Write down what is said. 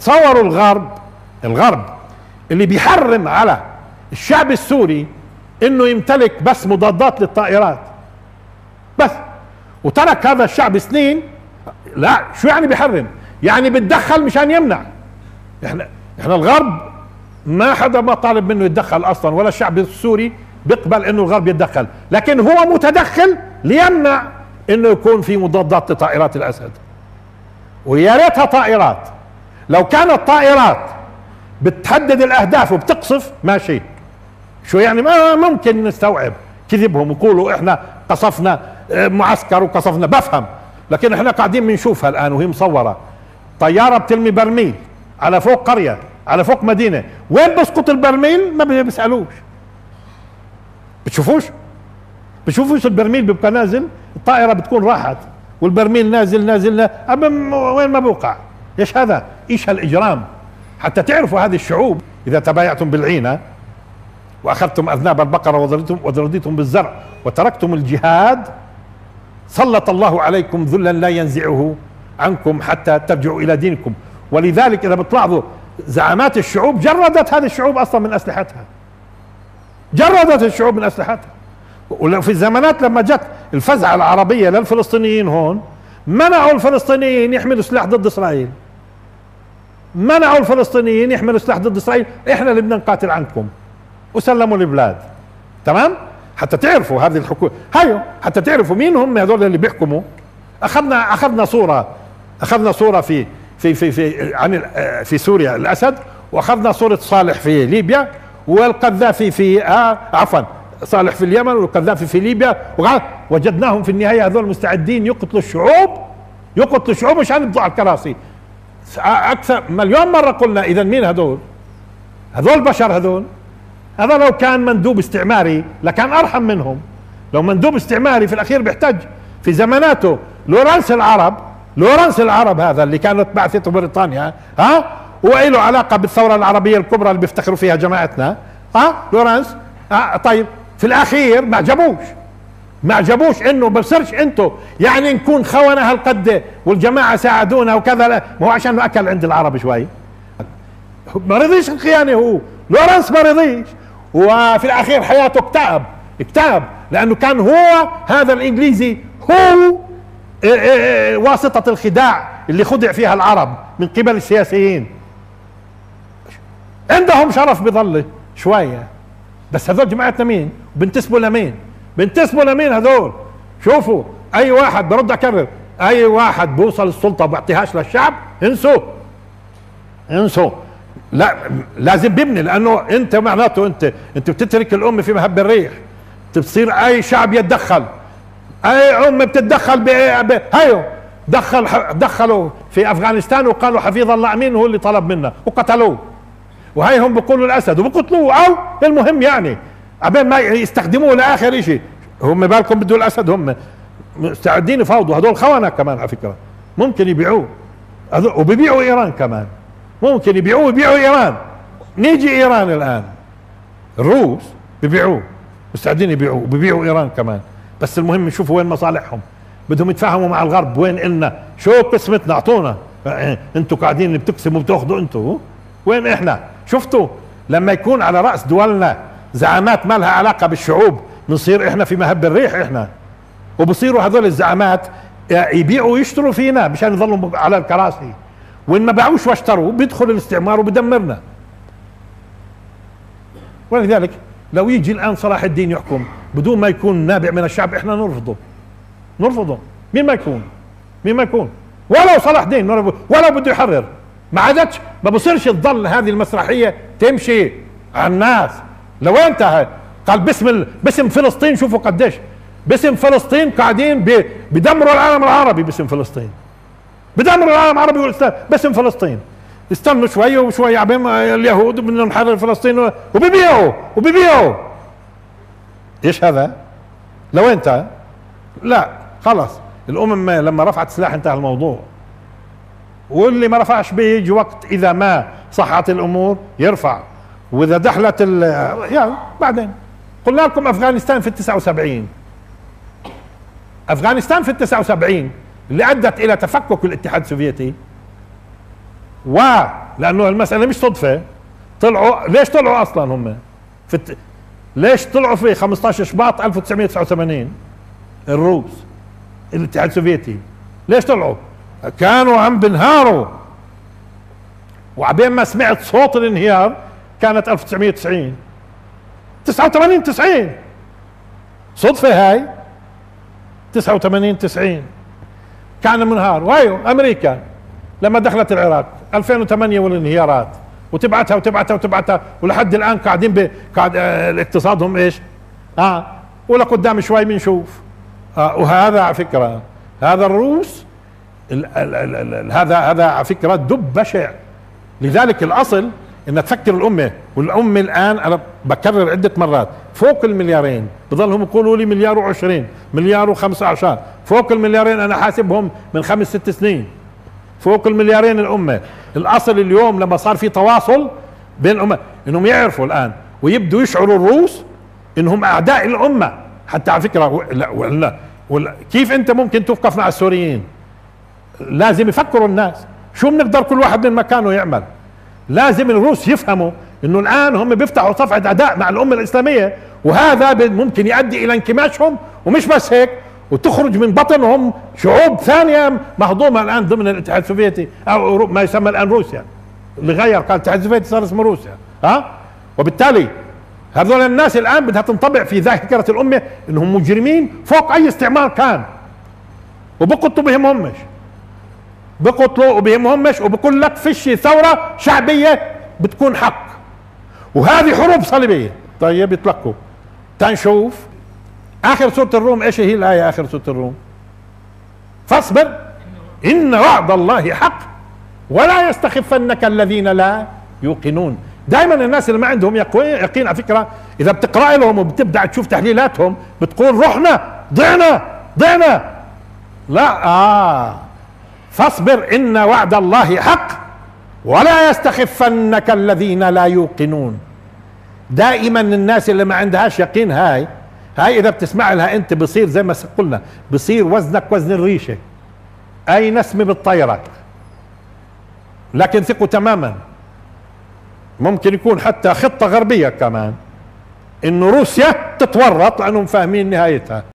تصوروا الغرب اللي بيحرم على الشعب السوري انه يمتلك بس مضادات للطائرات بس، وترك هذا الشعب سنين. لا، شو يعني بيحرم؟ يعني بتدخل مشان يمنع. احنا الغرب ما حدا ما طالب منه يتدخل اصلا، ولا الشعب السوري بيقبل انه الغرب يتدخل، لكن هو متدخل ليمنع انه يكون في مضادات لطائرات الاسد. ويا ريتها طائرات، لو كانت طائرات بتحدد الاهداف وبتقصف ماشي، شو يعني ما ممكن نستوعب كذبهم ويقولوا احنا قصفنا معسكر وقصفنا، بفهم، لكن احنا قاعدين بنشوفها الان وهي مصوره، طياره بترمي برميل على فوق قريه، على فوق مدينه، وين بسقط البرميل ما بيسالوش. بتشوفوش البرميل بيبقى نازل، الطائره بتكون راحت والبرميل نازل وين ما بوقع. ايش هذا؟ ايش هالاجرام؟ حتى تعرفوا هذه الشعوب اذا تبايعتم بالعينه واخذتم اذناب البقره وضربتم بالزرع وتركتم الجهاد، سلط الله عليكم ذلا لا ينزعه عنكم حتى ترجعوا الى دينكم. ولذلك اذا بتلاحظوا زعامات الشعوب جردت هذه الشعوب اصلا من اسلحتها، جردت الشعوب من اسلحتها. وفي الزمانات لما جت الفزعه العربيه للفلسطينيين هون، منعوا الفلسطينيين يحملوا سلاح ضد اسرائيل، منعوا الفلسطينيين يحملوا سلاح ضد اسرائيل، احنا اللي بدنا نقاتل عنكم، وسلموا البلاد. تمام؟ حتى تعرفوا هذه الحكومه، حتى تعرفوا مين هم هذول اللي بيحكموا. اخذنا صوره في سوريا الاسد، واخذنا صوره صالح في ليبيا، والقذافي في صالح في اليمن والقذافي في ليبيا، وجدناهم في النهايه هذول مستعدين يقتلوا الشعوب مشان يبقوا على الكراسي. اكثر مليون مره قلنا اذا مين هذول بشر هذا لو كان مندوب استعماري لكان ارحم منهم. لو مندوب استعماري في الاخير بيحتاج في زماناته لورانس العرب هذا اللي كانت بعثته بريطانيا، وله علاقه بالثوره العربيه الكبرى اللي بيفتخروا فيها جماعتنا، لورانس. طيب في الاخير ما عجبوش انه بصيرش انتو يعني نكون خونه هالقد والجماعه ساعدونا وكذا. لا، ما هو عشان اكل عند العرب شوي، ما رضيش الخيانه، هو لورانس ما رضيش، وفي الاخير حياته اكتئب لانه كان هو هذا الانجليزي هو واسطه الخداع اللي خدع فيها العرب من قبل السياسيين. عندهم شرف بظله شويه، بس هذول جماعتنا مين؟ بنتسبوا لمين هذول؟ شوفوا اي واحد، برد اكرر، اي واحد بوصل السلطه وبيعطيهاش للشعب انسوا. لا، لازم بيبني، لانه انت معناته انت بتترك الامه في مهب الريح، بتصير اي شعب يتدخل، اي امه بتتدخل دخلوا في افغانستان وقالوا حفيظ الله امين، هو اللي طلب منا وقتلوه، وهي هم بيقولوا الاسد وبقتلوه، او المهم يعني عبين ما يستخدموه لاخر شيء. هم بالكم بدوا الاسد، هم مستعدين يفاوضوا، هذول خونه كمان على فكره، ممكن يبيعوه، وبيبيعوا ايران كمان، ممكن يبيعوا ايران. نيجي ايران الان، الروس بيبيعوه، مستعدين يبيعوه وبيبيعوا ايران كمان، بس المهم يشوفوا وين مصالحهم، بدهم يتفاهموا مع الغرب. وين إلنا شو قسمتنا؟ اعطونا، انتوا قاعدين بتقسموا وبتاخذوا انتوا، وين احنا؟ شفتوا لما يكون على راس دولنا زعامات ما لها علاقه بالشعوب، بنصير احنا في مهب الريح احنا، وبصيروا هذول الزعامات يبيعوا ويشتروا فينا مشان يظلوا على الكراسي، وإن ما باعوش واشتروا بيدخل الاستعمار وبدمرنا. ولذلك لو يجي الآن صلاح الدين يحكم بدون ما يكون نابع من الشعب، احنا نرفضه. مين ما يكون ولو صلاح الدين، ولو بده يحرر، ما بصيرش تضل هذه المسرحية تمشي على الناس. لو انتهى قال باسم فلسطين، شوفوا قديش باسم فلسطين قاعدين بدمروا العالم العربي، باسم فلسطين بدمروا العالم العربي والاسلام باسم فلسطين. استنوا شويه وشويه عبين اليهود بدنا نحرر فلسطين، وبيبيعوا ايش هذا؟ لو انت لا خلص، الامم لما رفعت سلاح انتهى الموضوع، واللي ما رفعش بيجي وقت اذا ما صحت الامور يرفع، واذا دخلت يعني بعدين. قلنا لكم افغانستان في ال79 اللي ادت الى تفكك الاتحاد السوفيتي، لانه المسألة مش صدفة. طلعوا ليش؟ طلعوا اصلا هم ليش طلعوا في 15 شباط 1989 الروس الاتحاد السوفيتي؟ ليش طلعوا؟ كانوا عم بنهاروا، وعبين ما سمعت صوت الانهيار كانت 1990 89 90. صدفة هاي؟ 89 90 كان منهار. وايو امريكا لما دخلت العراق 2008 والانهيارات، وتبعتها ولحد الان قاعدين قاعد اقتصادهم ايش؟ ولا قدام شوي بنشوف. وهذا على فكرة هذا الروس هذا على فكرة دب بشع. لذلك الاصل ان تفكر الامه، والامه الان انا بكرر عده مرات فوق المليارين، بضلهم يقولوا لي مليار و20 مليار و15، فوق المليارين انا حاسبهم من 5 6 سنين، فوق المليارين الامه. الاصل اليوم لما صار في تواصل بين الامه انهم يعرفوا الان ويبدوا يشعروا الروس انهم اعداء الامه. حتى على فكره ولا كيف انت ممكن توقف مع السوريين؟ لازم يفكروا الناس شو بنقدر كل واحد من مكانه يعمل. لازم الروس يفهموا انه الان هم بيفتحوا صفحة عداء مع الامة الاسلامية، وهذا ممكن يؤدي الى انكماشهم، ومش بس هيك، وتخرج من بطنهم شعوب ثانية مهضومة الان ضمن الاتحاد السوفيتي او ما يسمى الان روسيا، اللي غير قال الاتحاد السوفيتي صار اسمه روسيا. وبالتالي هذول الناس الان بدها تنطبع في ذاكرة الامة انهم مجرمين فوق اي استعمار كان، وبقطوا بهمهمش، بقتلوا وبهمهمش، وبقول لك فيش ثورة شعبية بتكون حق، وهذه حروب صليبية. طيب يتلقوا. تنشوف اخر سورة الروم ايش هي الآية؟ اخر سورة الروم فاصبر ان وعد الله حق ولا يستخفنك الذين لا يوقنون. دائما الناس اللي ما عندهم يقين على فكرة اذا بتقرأ لهم وبتبدأ تشوف تحليلاتهم بتقول رحنا ضعنا. لا فاصبر ان وعد الله حق ولا يستخفنك الذين لا يوقنون. دائما الناس اللي ما عندهاش يقين هاي اذا بتسمع لها انت بصير زي ما قلنا، بصير وزنك وزن الريشة، اي نسمة بتطيرك. لكن ثقوا تماما ممكن يكون حتى خطة غربية كمان انه روسيا تتورط لانهم فاهمين نهايتها.